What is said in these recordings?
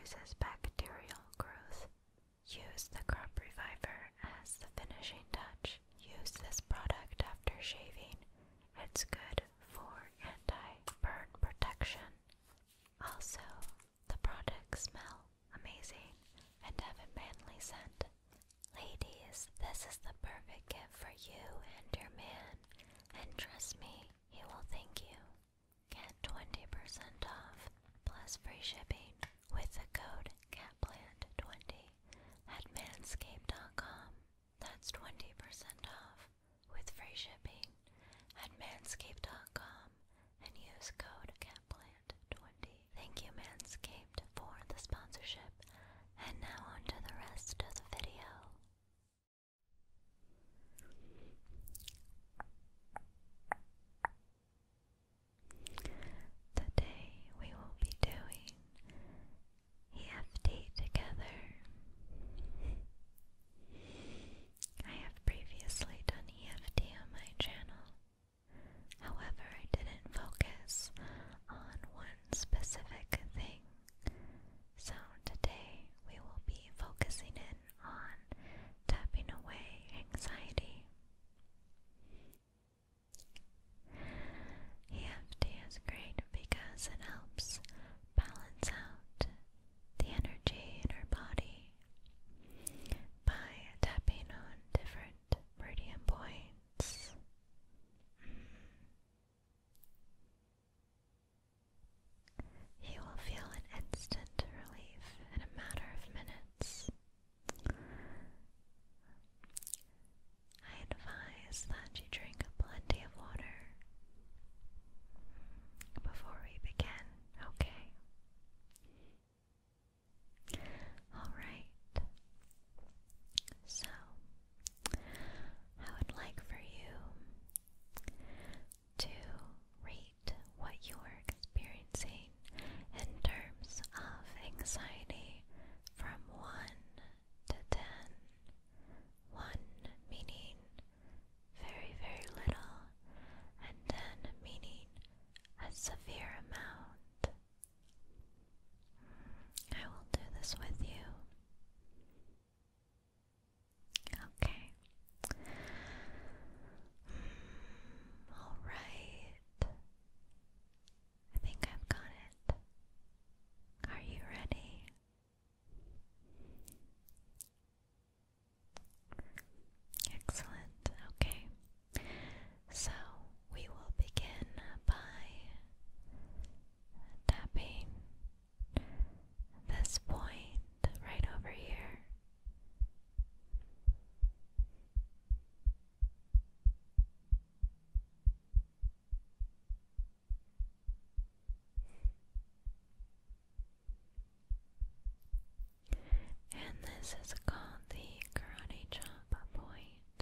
reduces bacterial growth. Use the crop reviver as the finishing touch. Use this product after shaving. It's good for anti-burn protection. Also, the products smell amazing and have a manly scent. Ladies, this is the perfect gift for you and your man, and trust me, he will thank you. Get 20% off plus free shipping with the code Catplant20 at manscaped.com. That's 20% off with free shipping at manscaped.com and use code Catplant20. Thank you, Manscaped, for the sponsorship. And now on to the rest of the video. Today we will be doing EFT together. I have previously done EFT on my channel. However, I didn't focus on one specific thing. So today we will be focusing in on tapping away anxiety. EFT is great because it helps balance out the energy in our body by tapping on different meridian points. You will feel an instant relief in a matter of minutes. I advise that you drink plenty of water before we begin, okay? Alright, so I would like for you to rate what you are experiencing in terms of anxiety from 1 to 10. 1 meaning very, very little, and 10 meaning a severe amount. I will do this with you. Okay. Alright. I think I've got it. Are you ready? Excellent. Okay. So we will begin by tapping this point right over here. And this is called the karate chop point.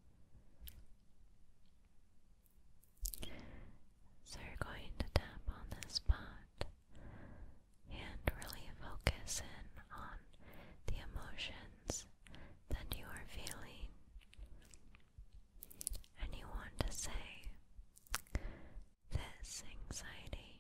So you're going to tap on this spot and really focus in on the emotions that you are feeling. And you want to say, this anxiety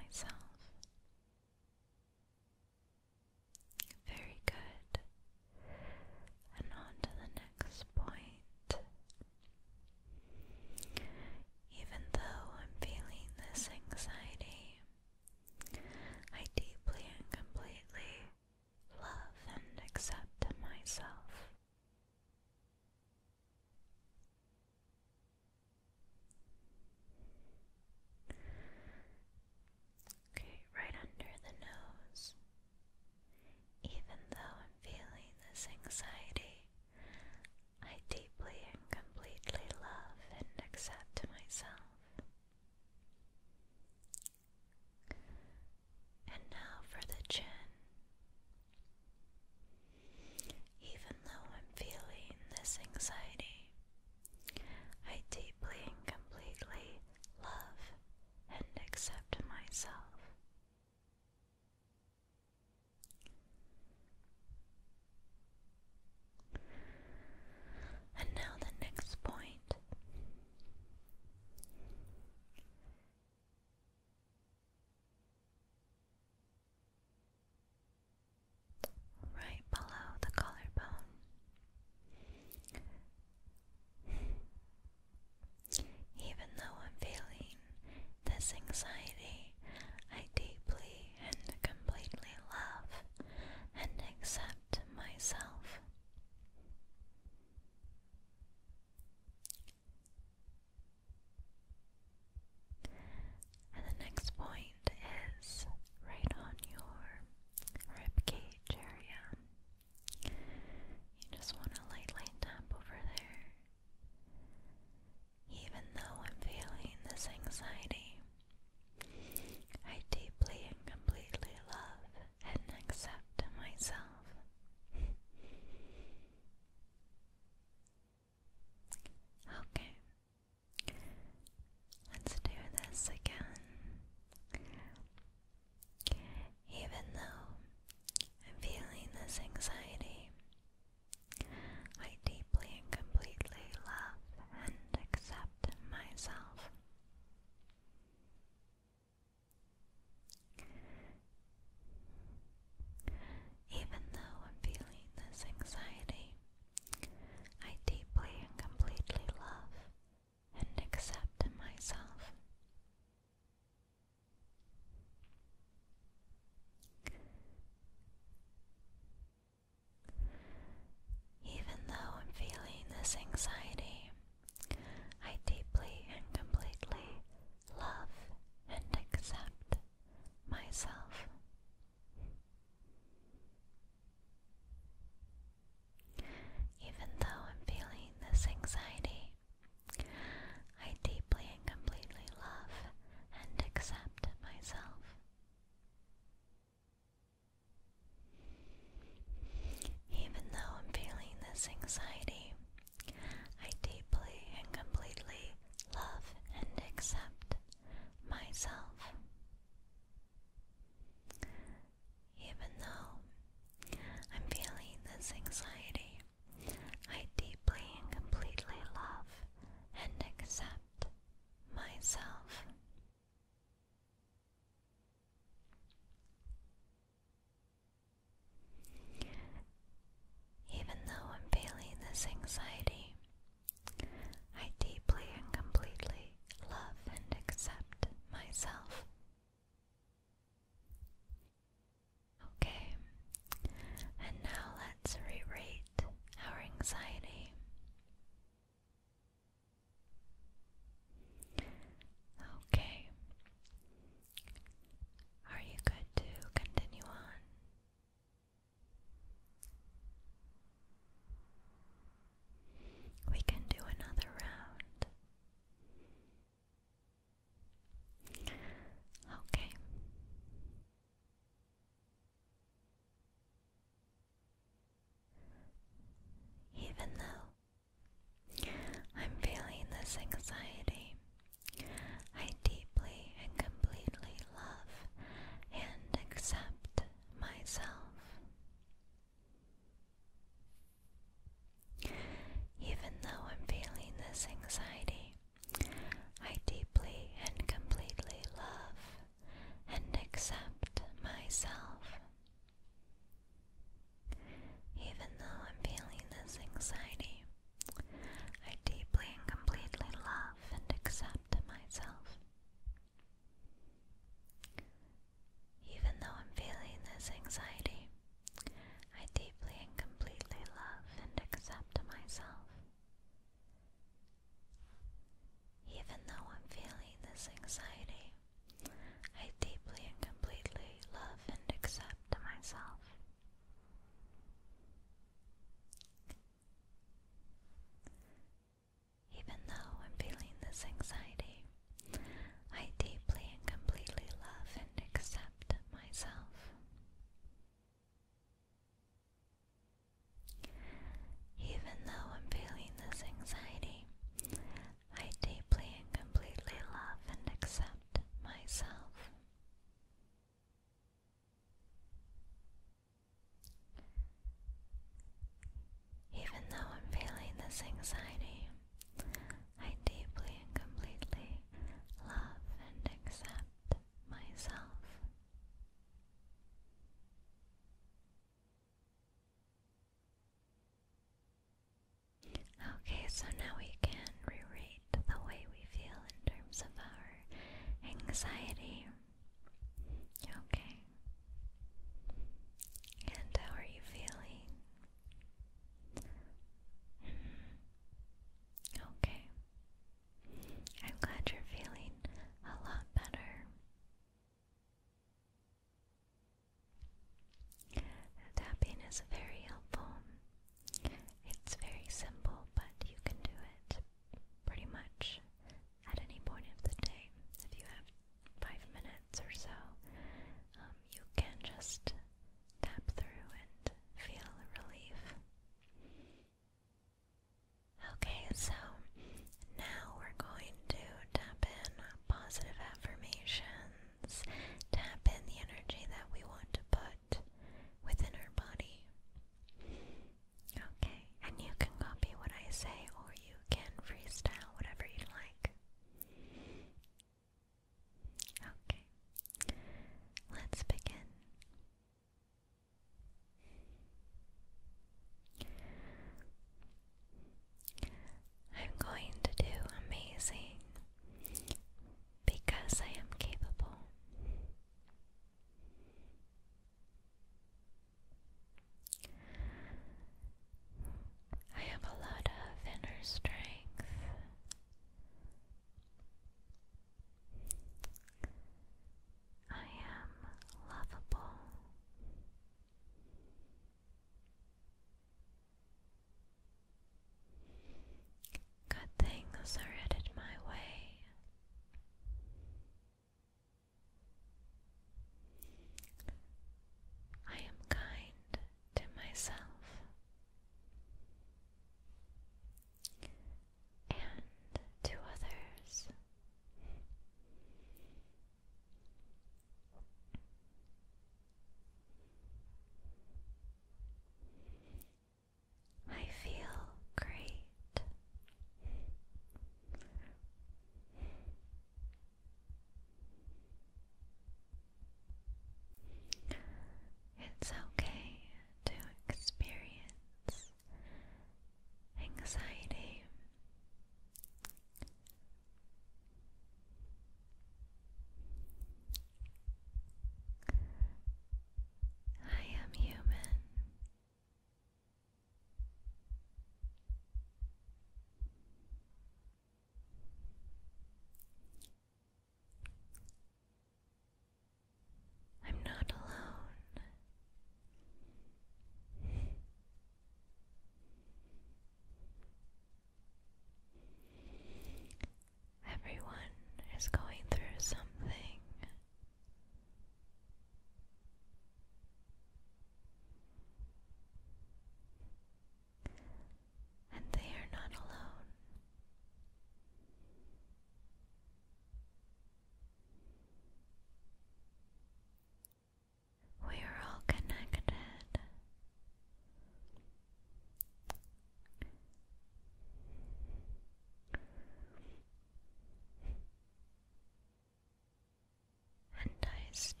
moisturized.